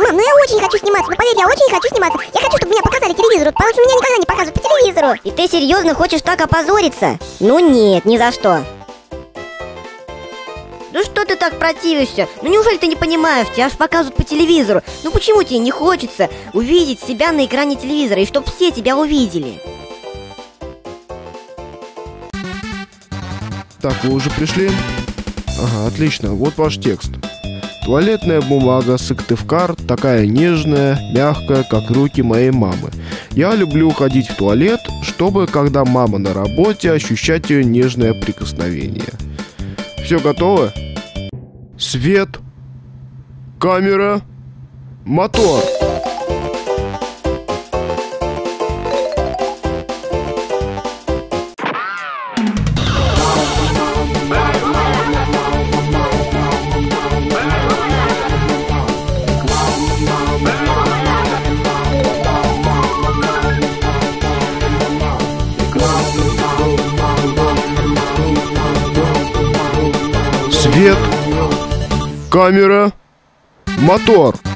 Мам, ну я очень хочу сниматься, ну поверь, я очень хочу сниматься. Я хочу, чтобы меня показали телевизору, потому что меня никогда не показывают по телевизору. И ты серьезно хочешь так опозориться? Ну нет, ни за что. Ну что ты так противишься? Ну неужели ты не понимаешь, тебя аж показывают по телевизору? Ну почему тебе не хочется увидеть себя на экране телевизора и чтоб все тебя увидели? Так, вы уже пришли? Ага, отлично, вот ваш текст. Туалетная бумага Сыктывкар такая нежная, мягкая, как руки моей мамы. Я люблю ходить в туалет, чтобы, когда мама на работе, ощущать ее нежное прикосновение. Все готово? Свет, камера, мотор. Свет, камера, мотор.